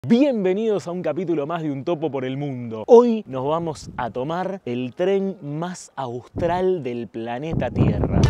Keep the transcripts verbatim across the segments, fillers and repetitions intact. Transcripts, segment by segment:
Bienvenidos a un capítulo más de Un Topo por el Mundo. Hoy nos vamos a tomar el tren más austral del planeta Tierra.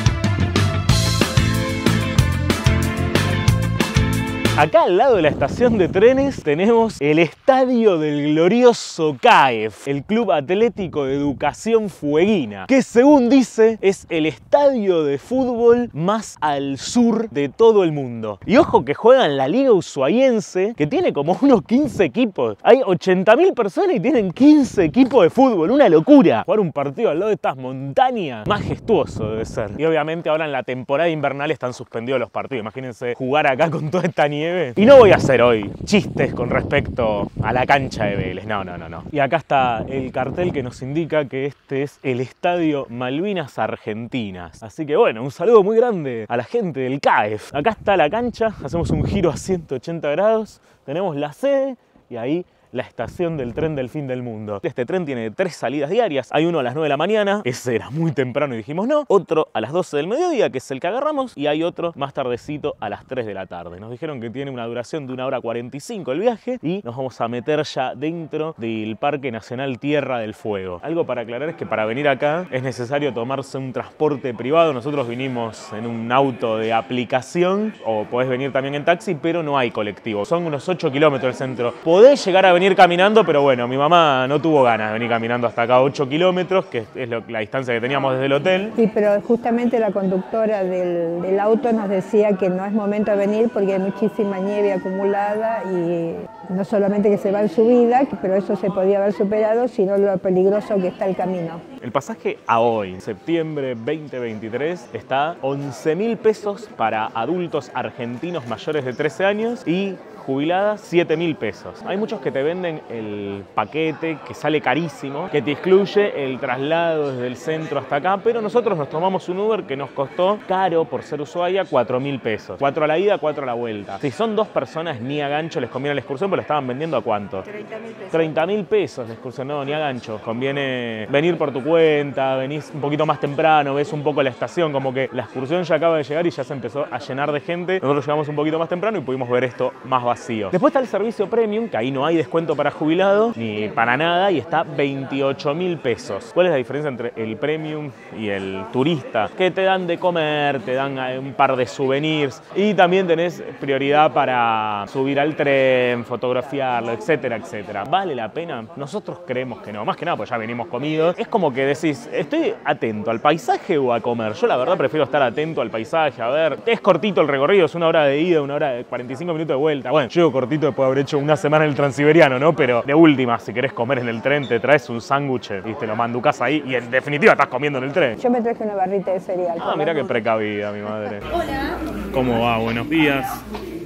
Acá al lado de la estación de trenes tenemos el estadio del glorioso C A E F, el Club Atlético de Educación Fueguina, que según dice es el estadio de fútbol más al sur de todo el mundo. Y ojo que juegan la Liga Ushuaiense, que tiene como unos quince equipos. Hay ochenta mil personas y tienen quince equipos de fútbol, una locura. Jugar un partido al lado de estas montañas, majestuoso debe ser. Y obviamente ahora en la temporada invernal están suspendidos los partidos. Imagínense jugar acá con toda esta nieve. Y no voy a hacer hoy chistes con respecto a la cancha de Vélez, no, no, no, no. Y acá está el cartel que nos indica que este es el Estadio Malvinas Argentinas. Así que bueno, un saludo muy grande a la gente del C A E F. Acá está la cancha, hacemos un giro a ciento ochenta grados, tenemos la sede y ahí la estación del tren del fin del mundo. Este tren tiene tres salidas diarias. Hay uno a las nueve de la mañana, ese era muy temprano y dijimos no. Otro a las doce del mediodía, que es el que agarramos. Y hay otro más tardecito a las tres de la tarde. Nos dijeron que tiene una duración de una hora cuarenta y cinco el viaje. Y nos vamos a meter ya dentro del Parque Nacional Tierra del Fuego. Algo para aclarar es que para venir acá es necesario tomarse un transporte privado. Nosotros vinimos en un auto de aplicación, o podés venir también en taxi, pero no hay colectivo. Son unos ocho kilómetros del centro. Podés llegar a venir venir caminando, pero bueno, mi mamá no tuvo ganas de venir caminando hasta acá ocho kilómetros, que es lo, la distancia que teníamos desde el hotel. Sí, pero justamente la conductora del, del auto nos decía que no es momento de venir porque hay muchísima nieve acumulada y no solamente que se va en subida, pero eso se podía haber superado, sino lo peligroso que está el camino. El pasaje a hoy, septiembre veinte veintitrés, está once mil pesos para adultos argentinos mayores de trece años y jubiladas siete mil pesos. Hay muchos que te venden el paquete que sale carísimo, que te excluye el traslado desde el centro hasta acá, pero nosotros nos tomamos un Uber que nos costó caro por ser Ushuaia, cuatro mil pesos. cuatro a la ida, cuatro a la vuelta. Si son dos personas, ni a gancho les conviene la excursión, pero la estaban vendiendo ¿a cuánto? treinta mil pesos. treinta mil pesos la excursión, no, ni a gancho. Conviene venir por tu cuenta, venís un poquito más temprano, ves un poco la estación, como que la excursión ya acaba de llegar y ya se empezó a llenar de gente. Nosotros llegamos un poquito más temprano y pudimos ver esto más vacío. Después está el servicio premium, que ahí no hay descuento para jubilados ni para nada, y está veintiocho mil pesos. ¿Cuál es la diferencia entre el premium y el turista? Que te dan de comer, te dan un par de souvenirs y también tenés prioridad para subir al tren, fotografiarlo, etcétera, etcétera. ¿Vale la pena? Nosotros creemos que no. Más que nada, pues ya venimos comidos. Es como que decís, ¿estoy atento al paisaje o a comer? Yo la verdad prefiero estar atento al paisaje. A ver, es cortito el recorrido, es una hora de ida, una hora de cuarenta y cinco minutos de vuelta. Bueno, llego cortito después de haber hecho una semana en el Transiberiano, ¿no? Pero de última, si querés comer en el tren, te traes un sándwich y te lo manducás ahí y en definitiva estás comiendo en el tren. Yo me traje una barrita de cereal. Ah, mirá qué precavida, mi madre. Hola. ¿Cómo va? Buenos días.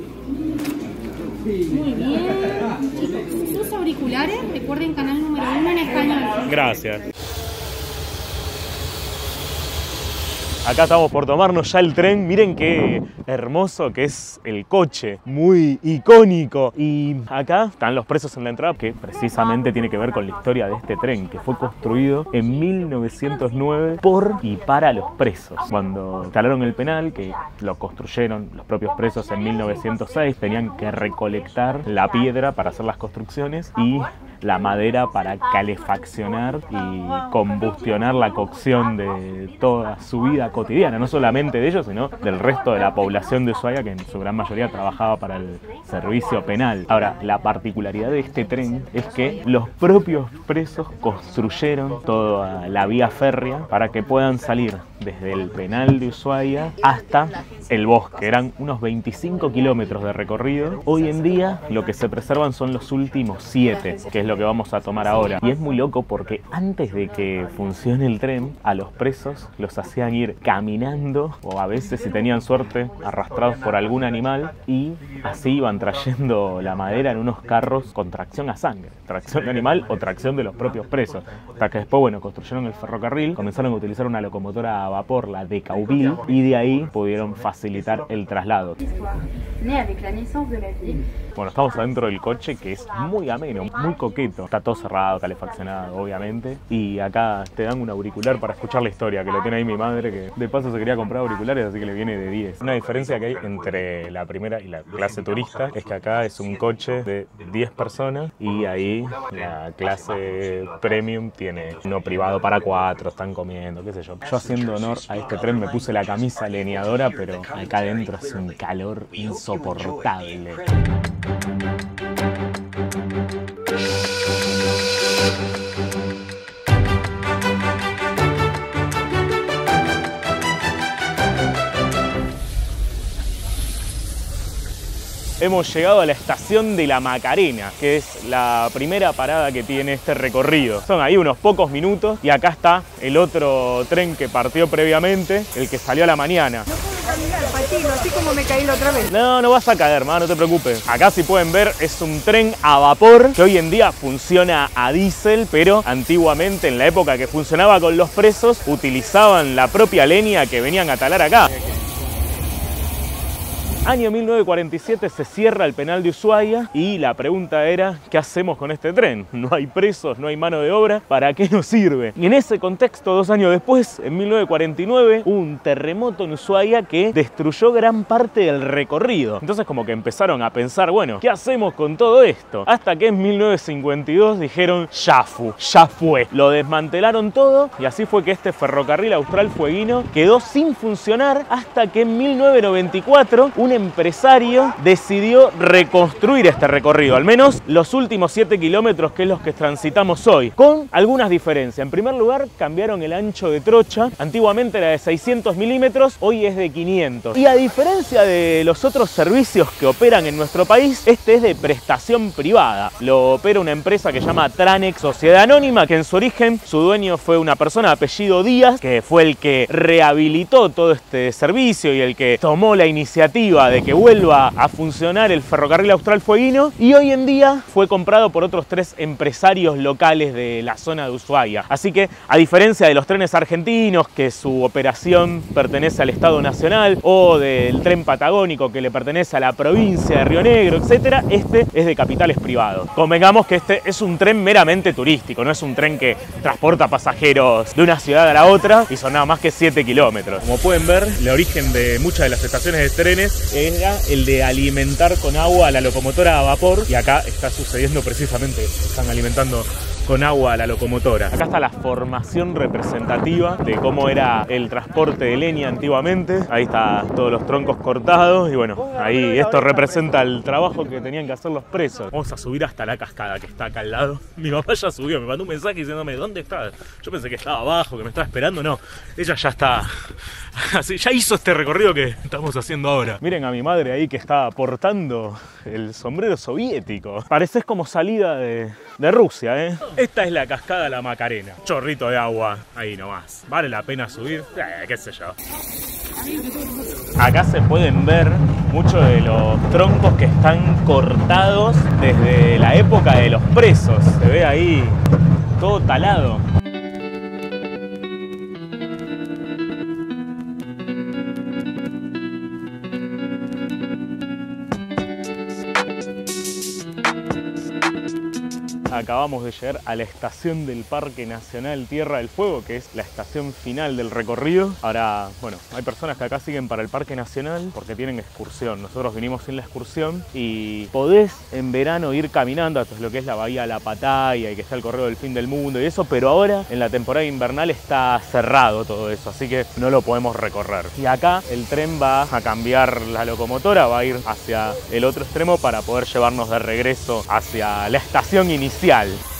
Muy bien. Chicos, sus auriculares, recuerden canal número uno en español. Gracias. Acá estamos por tomarnos ya el tren. Miren qué hermoso que es el coche, muy icónico. Y acá están los precios en la entrada, que precisamente tiene que ver con la historia de este tren, que fue construido en mil novecientos nueve por y para los presos. Cuando instalaron el penal, que lo construyeron los propios presos en mil novecientos seis, tenían que recolectar la piedra para hacer las construcciones y la madera para calefaccionar y combustionar la cocción de toda su vida cotidiana, no solamente de ellos, sino del resto de la población de Ushuaia, que en su gran mayoría trabajaba para el servicio penal. Ahora, la particularidad de este tren es que los propios presos construyeron toda la vía férrea para que puedan salir desde el penal de Ushuaia hasta el bosque. Eran unos veinticinco kilómetros de recorrido. Hoy en día lo que se preservan son los últimos siete, que es lo que vamos a tomar ahora. Y es muy loco porque antes de que funcione el tren, a los presos los hacían ir caminando o a veces, si tenían suerte, arrastrados por algún animal, y así iban trayendo la madera en unos carros con tracción a sangre, tracción de animal o tracción de los propios presos. Hasta que después, bueno, construyeron el ferrocarril, comenzaron a utilizar una locomotora a vapor, la Decauville, y de ahí pudieron facilitar el traslado. Bueno, estamos adentro del coche, que es muy ameno, muy coqueto. poquito. Está todo cerrado, calefaccionado, obviamente. Y acá te dan un auricular para escuchar la historia, que lo tiene ahí mi madre, que de paso se quería comprar auriculares, así que le viene de diez. Una diferencia que hay entre la primera y la clase turista es que acá es un coche de diez personas y ahí la clase premium tiene uno privado para cuatro, están comiendo, qué sé yo. Yo haciendo honor a este tren me puse la camisa leñadora, pero acá adentro es un calor insoportable. Hemos llegado a la estación de La Macarena, que es la primera parada que tiene este recorrido. Son ahí unos pocos minutos y acá está el otro tren que partió previamente, el que salió a la mañana. No puedo caminar, patino, así como me caí la otra vez. No, no vas a caer, ma, no te preocupes. Acá, si pueden ver, es un tren a vapor que hoy en día funciona a diésel, pero antiguamente, en la época que funcionaba con los presos, utilizaban la propia leña que venían a talar acá. Año mil novecientos cuarenta y siete se cierra el penal de Ushuaia y la pregunta era, ¿qué hacemos con este tren? No hay presos, no hay mano de obra, ¿para qué nos sirve? Y en ese contexto, dos años después, en mil novecientos cuarenta y nueve, hubo un terremoto en Ushuaia que destruyó gran parte del recorrido. Entonces como que empezaron a pensar, bueno, ¿qué hacemos con todo esto? Hasta que en mil novecientos cincuenta y dos dijeron, ya fue, ya fue. Lo desmantelaron todo y así fue que este ferrocarril austral fueguino quedó sin funcionar hasta que en mil novecientos noventa y cuatro un empresario decidió reconstruir este recorrido, al menos los últimos siete kilómetros, que es los que transitamos hoy, con algunas diferencias. En primer lugar, cambiaron el ancho de trocha. Antiguamente era de seiscientos milímetros, hoy es de quinientos. Y a diferencia de los otros servicios que operan en nuestro país, este es de prestación privada. Lo opera una empresa que se llama Tranex Sociedad Anónima, que en su origen su dueño fue una persona de apellido Díaz, que fue el que rehabilitó todo este servicio y el que tomó la iniciativa de que vuelva a funcionar el ferrocarril austral fueguino, y hoy en día fue comprado por otros tres empresarios locales de la zona de Ushuaia. Así que, a diferencia de los trenes argentinos, que su operación pertenece al Estado Nacional, o del tren patagónico, que le pertenece a la provincia de Río Negro, etcétera, este es de capitales privados. Convengamos que este es un tren meramente turístico, no es un tren que transporta pasajeros de una ciudad a la otra, y son nada más que siete kilómetros. Como pueden ver, el origen de muchas de las estaciones de trenes era el de alimentar con agua a la locomotora a vapor, y acá está sucediendo precisamente eso. Están alimentando con agua a la locomotora. Acá está la formación representativa de cómo era el transporte de leña antiguamente. Ahí está todos los troncos cortados y bueno, ahí esto representa el trabajo que tenían que hacer los presos. Vamos a subir hasta la cascada que está acá al lado. Mi mamá ya subió, me mandó un mensaje diciéndome ¿dónde está? Yo pensé que estaba abajo, que me estaba esperando. No, ella ya está, así, ya hizo este recorrido que estamos haciendo ahora. Miren a mi madre ahí que está portando el sombrero soviético. Pareces como salida de, de Rusia, ¿eh? Esta es la cascada La Macarena. Chorrito de agua, ahí nomás. ¿Vale la pena subir? Eh, qué sé yo. Acá se pueden ver muchos de los troncos que están cortados desde la época de los presos. Se ve ahí todo talado. Acabamos de llegar a la estación del Parque Nacional Tierra del Fuego, que es la estación final del recorrido. Ahora, bueno, hay personas que acá siguen para el Parque Nacional porque tienen excursión. Nosotros vinimos sin la excursión y podés en verano ir caminando hasta lo que es la Bahía de la Pataya y que está el Correo del Fin del Mundo y eso, pero ahora en la temporada invernal está cerrado todo eso, así que no lo podemos recorrer. Y acá el tren va a cambiar la locomotora, va a ir hacia el otro extremo para poder llevarnos de regreso hacia la estación inicial.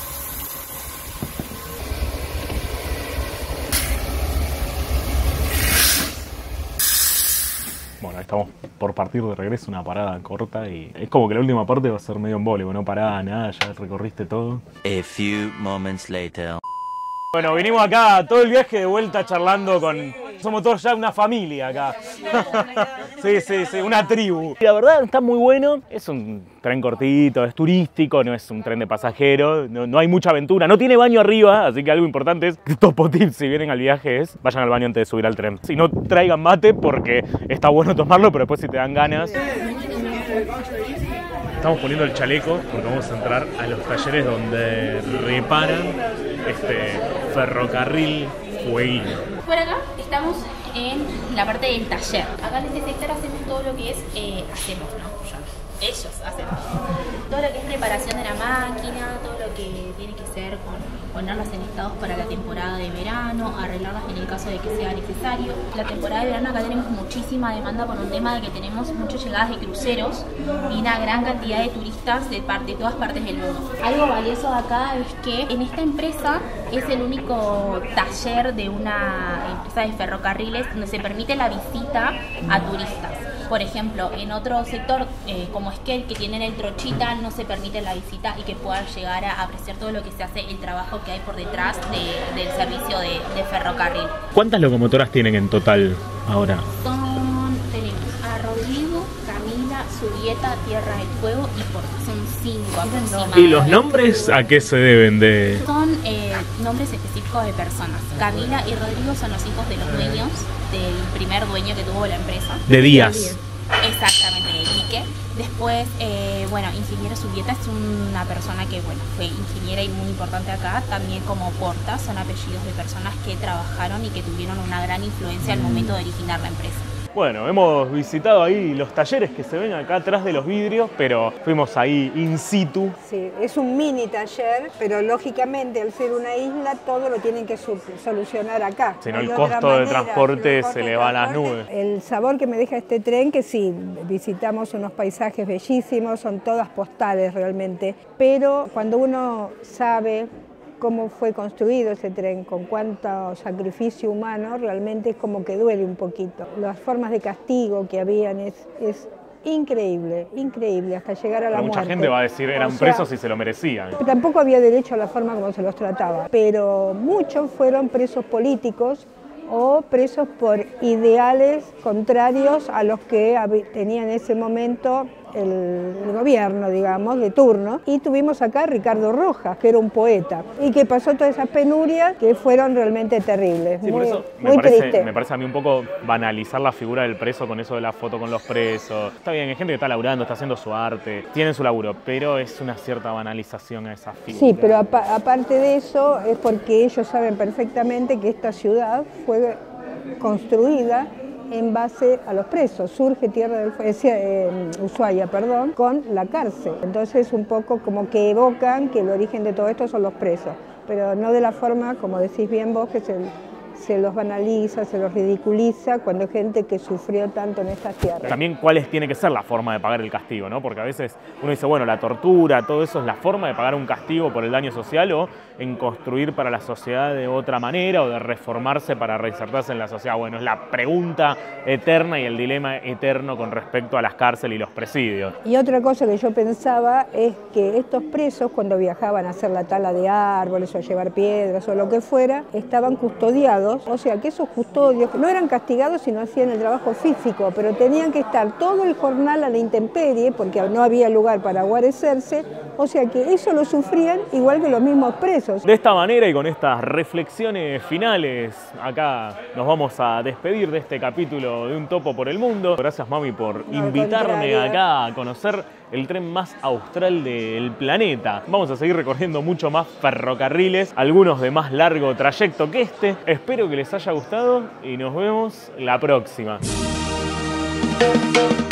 Bueno, estamos por partir de regreso, una parada corta y es como que la última parte va a ser medio embólico, no pará nada, ya recorriste todo. A few moments later. Bueno, vinimos acá todo el viaje de vuelta charlando con... Somos todos ya una familia acá. Sí, sí, sí, una tribu. Y la verdad está muy bueno. Es un tren cortito, es turístico, no es un tren de pasajeros, no, no hay mucha aventura, no tiene baño arriba, así que algo importante es, topo tip si vienen al viaje es, vayan al baño antes de subir al tren. Si no, traigan mate porque está bueno tomarlo, pero después si te dan ganas... Está estamos poniendo el chaleco porque vamos a entrar a los talleres donde reparan este ferrocarril fueguino. Por acá estamos en la parte del taller. Acá en este sector hacemos todo lo que es, eh, hacemos, ¿no? Ya, ellos hacen todo lo que es preparación de la máquina, todo lo que tiene que ser con ponerlas en estados para la temporada de verano, arreglarlas en el caso de que sea necesario. La temporada de verano acá tenemos muchísima demanda por un tema de que tenemos muchas llegadas de cruceros y una gran cantidad de turistas de, parte, de todas partes del mundo. Algo valioso de acá es que en esta empresa es el único taller de una empresa de ferrocarriles donde se permite la visita a turistas. Por ejemplo, en otro sector eh, como Esquel, que tienen el Trochita, no se permite la visita y que puedan llegar a apreciar todo lo que se hace, el trabajo que hay por detrás de, del servicio de, de ferrocarril. ¿Cuántas locomotoras tienen en total ahora? Son, tenemos a Rodrigo, Camila, Zubieta, Tierra del Fuego y Porta. Son cinco aproximadamente. ¿Y los nombres a qué se deben de...? Son eh, nombres específicos de personas. Camila y Rodrigo son los hijos de los dueños, del primer dueño que tuvo la empresa. De Díaz. Exactamente, de Quique. Después, eh, bueno, ingeniera Zubieta es una persona que, bueno, fue ingeniera y muy importante acá. También como Porta, son apellidos de personas que trabajaron y que tuvieron una gran influencia al momento de originar la empresa. Bueno, hemos visitado ahí los talleres que se ven acá atrás de los vidrios, pero fuimos ahí in situ. Sí, es un mini taller, pero lógicamente al ser una isla todo lo tienen que solucionar acá. Si no, el costo de transporte se le va a las nubes. El sabor que me deja este tren, que sí, visitamos unos paisajes bellísimos, son todas postales realmente, pero cuando uno sabe cómo fue construido ese tren, con cuánto sacrificio humano, realmente es como que duele un poquito. Las formas de castigo que habían es, es increíble, increíble, hasta llegar a la pero mucha muerte. gente va a decir eran o sea, presos y se lo merecían. Tampoco había derecho a la forma como se los trataba, pero muchos fueron presos políticos o presos por ideales contrarios a los que tenía en ese momento el, el gobierno, digamos, de turno. Y tuvimos acá a Ricardo Rojas, que era un poeta, y que pasó todas esas penurias que fueron realmente terribles. Sí, muy, por eso me, muy parece, triste. me parece a mí un poco banalizar la figura del preso con eso de la foto con los presos. Está bien, hay gente que está laburando, está haciendo su arte, tienen su laburo, pero es una cierta banalización a esa figura. Sí, pero apa aparte de eso es porque ellos saben perfectamente que esta ciudad fue construida en base a los presos. Surge Tierra del Fuego, eh, Ushuaia, perdón, con la cárcel. Entonces un poco como que evocan que el origen de todo esto son los presos, pero no de la forma, como decís bien vos, que se, se los banaliza, se los ridiculiza cuando hay gente que sufrió tanto en estas tierras. También cuál es, tiene que ser la forma de pagar el castigo, ¿no? Porque a veces uno dice, bueno, la tortura, todo eso es la forma de pagar un castigo por el daño social o en construir para la sociedad de otra manera o de reformarse para reinsertarse en la sociedad. Bueno, es la pregunta eterna y el dilema eterno con respecto a las cárceles y los presidios. Y otra cosa que yo pensaba es que estos presos, cuando viajaban a hacer la tala de árboles o a llevar piedras o lo que fuera, estaban custodiados, o sea que esos custodios no eran castigados si no hacían el trabajo físico, pero tenían que estar todo el jornal a la intemperie porque no había lugar para guarecerse, o sea que eso lo sufrían igual que los mismos presos. De esta manera y con estas reflexiones finales, acá nos vamos a despedir de este capítulo de Un Topo por el Mundo. Gracias, Mami, por No, invitarme acá a conocer el tren más austral del planeta. Vamos a seguir recorriendo mucho más ferrocarriles, algunos de más largo trayecto que este. Espero que les haya gustado y nos vemos la próxima.